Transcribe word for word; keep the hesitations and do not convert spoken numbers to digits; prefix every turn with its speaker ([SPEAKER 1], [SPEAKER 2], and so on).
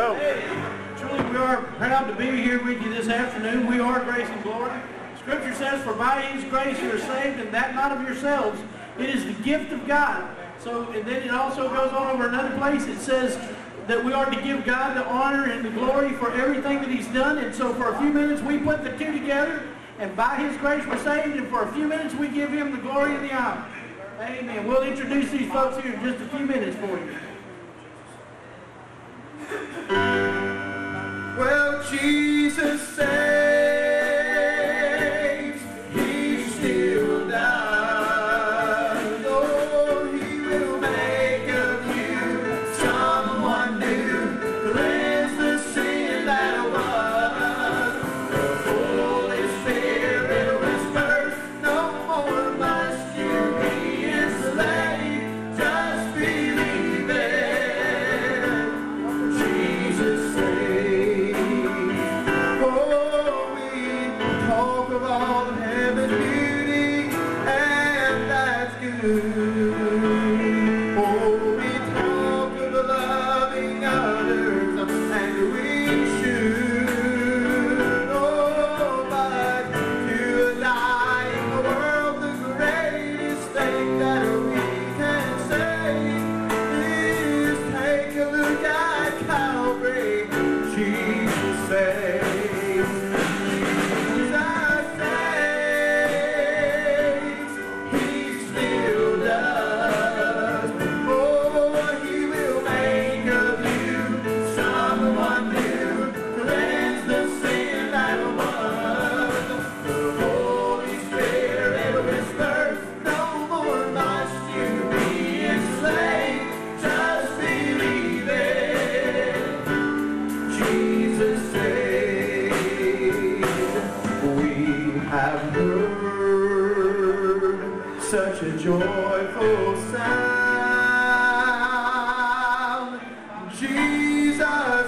[SPEAKER 1] Go.
[SPEAKER 2] Hey, truly we are proud to be here with you this afternoon. We are Grace and Glory. Scripture says, for by His grace you are saved, and that not of yourselves. It is the gift of God. So, and then it also goes on over another place. It says that we are to give God the honor and the glory for everything that He's done. And so for a few minutes we put the two together, and by His grace we're saved, and for a few minutes we give Him the glory and the honor. Amen. We'll introduce these folks here in just a few minutes for you.
[SPEAKER 3] Well, Jesus saves, He still does. Oh, He will make of you someone new, cleanse the sin that was. The Holy Spirit whispers, no more must you be enslaved, just believe it. Jesus saves. Oh, we talk of all of heaven's beauty, and that's good. Oh, we talk of the loving others, and we should. Oh, but to a dying world, the greatest thing that we can say is take a look at Calvary. Jesus saves. Jesus saves. He still does. Oh, He will make of you someone new, cleanse the sin that was. The Holy Spirit whispers, no more must you be enslaved, just believe it. Jesus saves. We have heard such a joyful sound. Jesus